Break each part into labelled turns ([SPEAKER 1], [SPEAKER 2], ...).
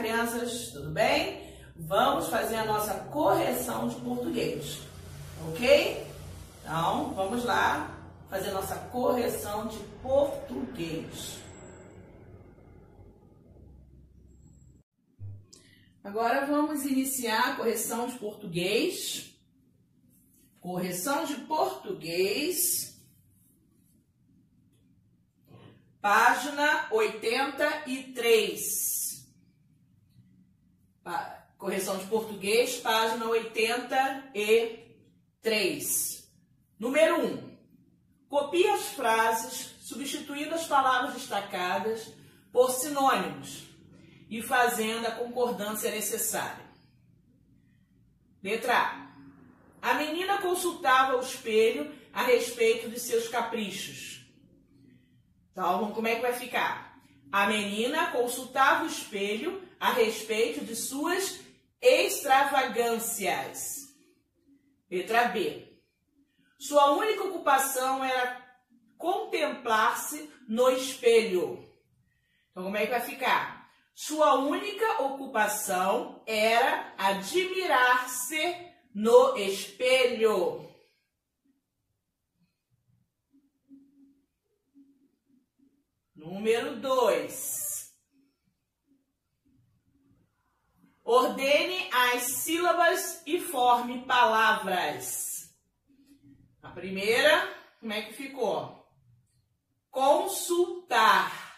[SPEAKER 1] crianças? Tudo bem? Vamos fazer a nossa correção de português, ok? Então, vamos lá fazer a nossa correção de português. Agora vamos iniciar a correção de português. Correção de português, página 83. Correção de português, página 83. Número 1. Copie as frases, substituindo as palavras destacadas por sinônimos e fazendo a concordância necessária. Letra A. A menina consultava o espelho a respeito de seus caprichos. Então, como é que vai ficar? A menina consultava o espelho a respeito de suas extravagâncias. Letra B. Sua única ocupação era contemplar-se no espelho. Então, como é que vai ficar? Sua única ocupação era admirar-se no espelho. Número 2. Ordene as sílabas e forme palavras. A primeira, como é que ficou? Consultar.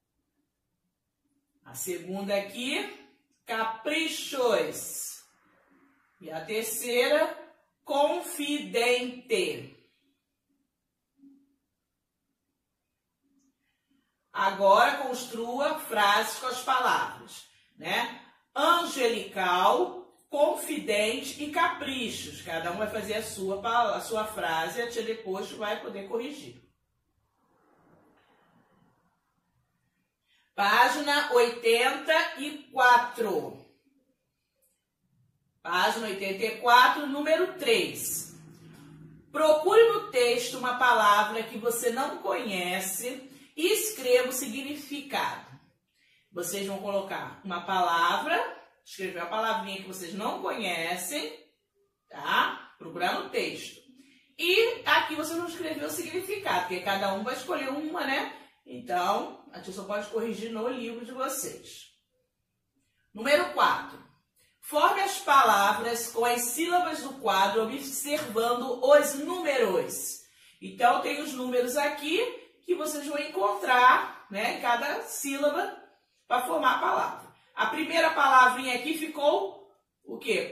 [SPEAKER 1] A segunda aqui, caprichos. E a terceira, confidente. Agora construa frases com as palavras, né? Angelical, confidente e caprichos. Cada um vai fazer a sua frase e a tia depois vai poder corrigir. Página 84. Página 84, número 3. Procure no texto uma palavra que você não conhece e escreva o significado. Vocês vão colocar uma palavra, escrever uma palavrinha que vocês não conhecem, tá? Procurar no texto. E aqui vocês vão escrever o significado, porque cada um vai escolher uma, né? Então, a tia só pode corrigir no livro de vocês. Número 4. Forme as palavras com as sílabas do quadro, observando os números. Então, tem os números aqui que vocês vão encontrar, né, em cada sílaba para formar a palavra. A primeira palavrinha aqui ficou o quê?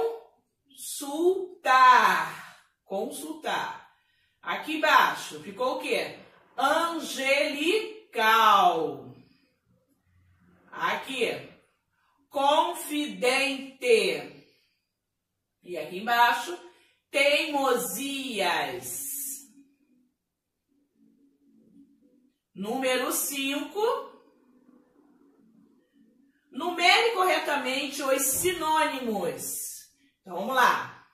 [SPEAKER 1] Consultar. Consultar. Aqui embaixo ficou o quê? Angelical. Aqui, confidente. E aqui embaixo, teimosias. Número 5. Numere corretamente os sinônimos. Então, vamos lá.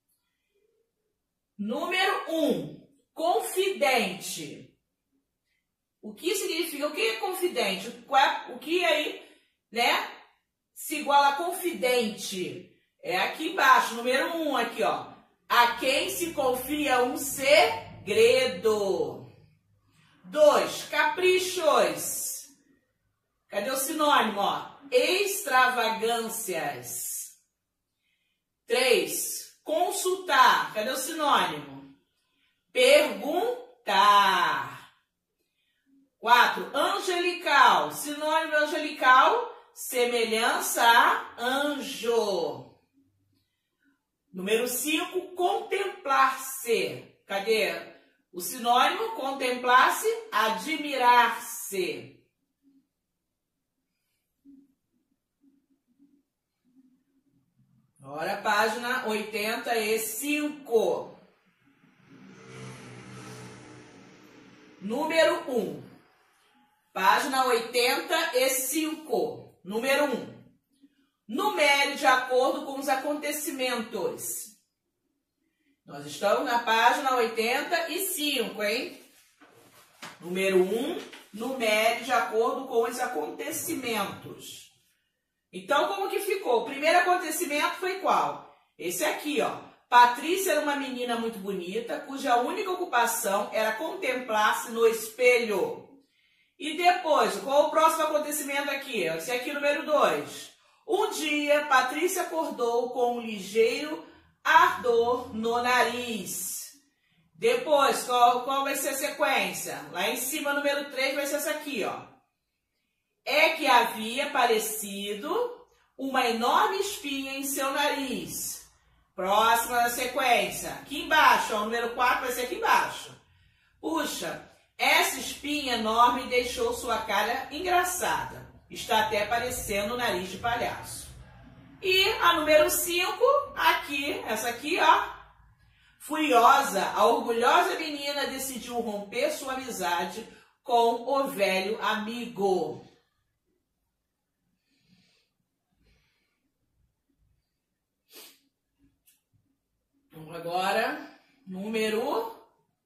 [SPEAKER 1] Número 1. Confidente. O que significa? O que é confidente? O que aí, né? Se iguala a confidente. É aqui embaixo, número 1, aqui, ó. A quem se confia um segredo. 2, caprichos. Cadê o sinônimo, ó? Extravagâncias. 3, consultar. Cadê o sinônimo? Perguntar. 4, angelical. Sinônimo angelical, semelhança a anjo. Número 5, contemplar-se. Cadê o sinônimo? Contemplar-se, admirar-se. Agora, página 85. Número 1. Página 85. Número 1. Numere de acordo com os acontecimentos. Nós estamos na página 85, hein? Número 1. Numere de acordo com os acontecimentos. Então, como que ficou? O primeiro acontecimento foi qual? Esse aqui, ó. Patrícia era uma menina muito bonita, cuja única ocupação era contemplar-se no espelho. E depois, qual o próximo acontecimento aqui? Esse aqui, número 2. Um dia, Patrícia acordou com um ligeiro ardor no nariz. Depois, qual vai ser a sequência? Lá em cima, número 3, vai ser essa aqui, ó. É que havia aparecido uma enorme espinha em seu nariz. Próxima da sequência. Aqui embaixo, ó, o número 4 vai ser aqui embaixo. Puxa, essa espinha enorme deixou sua cara engraçada. Está até parecendo o nariz de palhaço. E a número 5, aqui, essa aqui, ó. Furiosa, a orgulhosa menina decidiu romper sua amizade com o velho amigo. Agora, número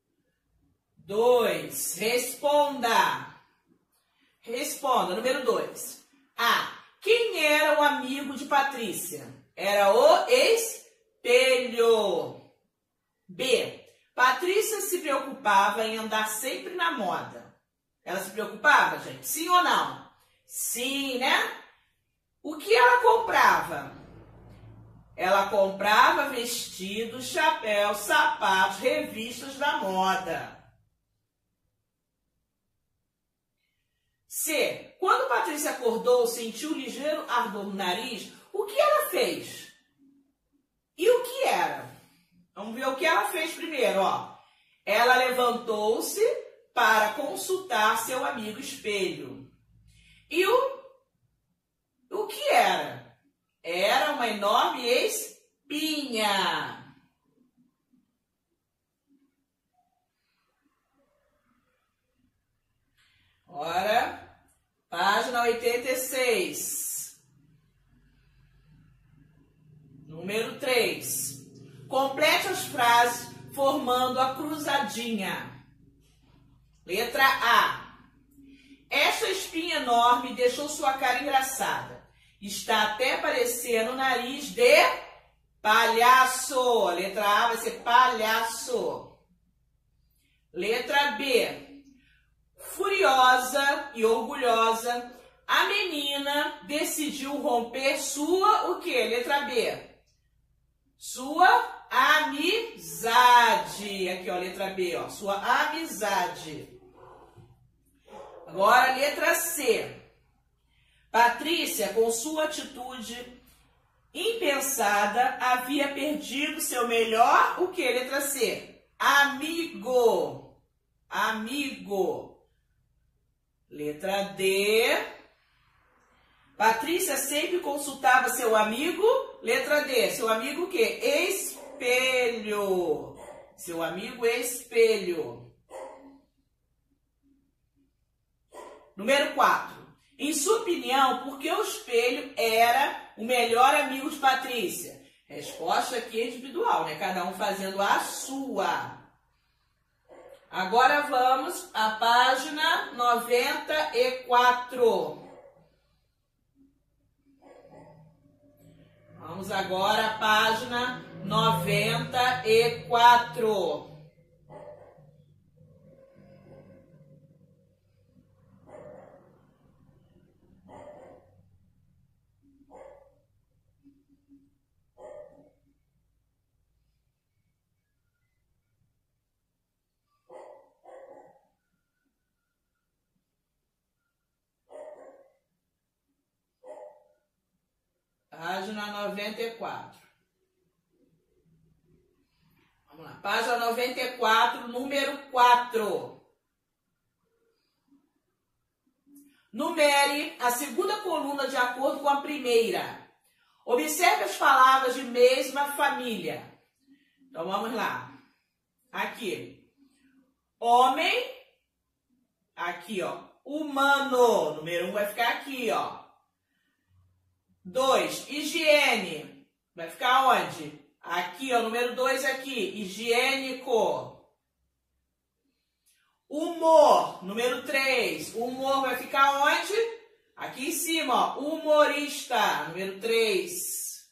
[SPEAKER 1] 2. Responda. Responda. Número 2. A. Quem era o amigo de Patrícia? Era o espelho. B. Patrícia se preocupava em andar sempre na moda. Ela se preocupava, gente? Sim ou não? Sim, né? O que ela comprava? Ela comprava vestidos, chapéus, sapatos, revistas da moda. C. Quando Patrícia acordou, sentiu um ligeiro ardor no nariz, o que ela fez? E o que era? Vamos ver o que ela fez primeiro, ó. Ela levantou-se para consultar seu amigo espelho. E o que era? Era uma enorme espinha. Ora, página 86. Número 3. Complete as frases formando a cruzadinha. Letra A. Esta espinha enorme deixou sua cara engraçada. Está até parecendo o nariz de palhaço. Letra A vai ser palhaço. Letra B. Furiosa e orgulhosa, a menina decidiu romper sua, o quê? Letra B. Sua amizade. Aqui, ó, letra B, ó, sua amizade. Agora, letra C. Patrícia, com sua atitude impensada, havia perdido seu melhor, o que? Letra C. Amigo. Amigo. Letra D. Patrícia sempre consultava seu amigo. Letra D. Seu amigo o quê? Espelho. Seu amigo espelho. Número 4. Em sua opinião, por que o espelho era o melhor amigo de Patrícia? Resposta aqui é individual, né? Cada um fazendo a sua. Agora vamos à página 94. Vamos agora à página 94. Página 94. Vamos lá. Página 94, número 4. Numere a segunda coluna de acordo com a primeira. Observe as palavras de mesma família. Então, vamos lá. Aqui. Homem. Aqui, ó. Humano. Número 1 vai ficar aqui, ó. 2, higiene. Vai ficar onde? Aqui, ó, número 2 aqui, higiênico. Humor, número 3. Humor vai ficar onde? Aqui em cima, ó, humorista, número 3.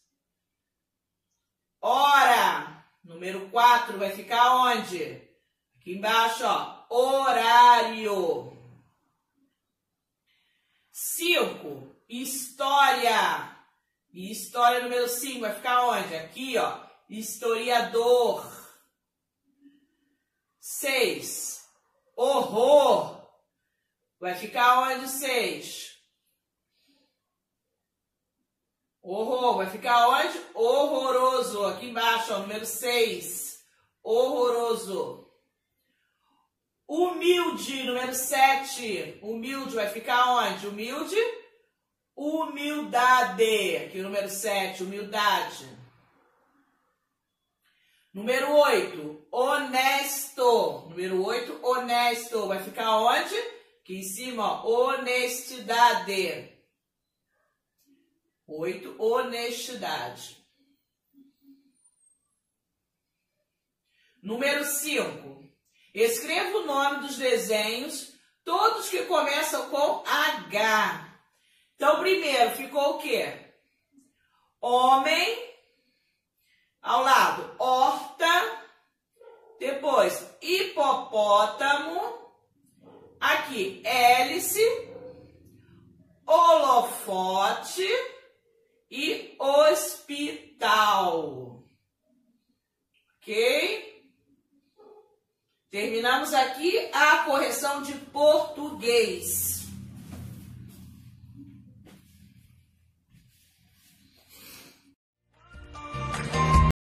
[SPEAKER 1] Hora, número 4, vai ficar onde? Aqui embaixo, ó, horário. 5, história. E história número 5 vai ficar onde? Aqui, ó, historiador. 6, horror. Vai ficar onde 6? Horror, vai ficar onde? Horroroso. Aqui embaixo, ó, número 6. Horroroso. Humilde, número 7. Humilde vai ficar onde? Humilde. Humildade. Aqui o número 7, humildade. Número 8, honesto. Número 8, honesto. Vai ficar onde? Aqui em cima, ó, honestidade. 8, honestidade. Número 5. Escreva o nome dos desenhos, todos que começam com H. Então, primeiro ficou o quê? Homem, ao lado, horta, depois hipopótamo, aqui hélice, holofote e hospital. Ok? Terminamos aqui a correção de português.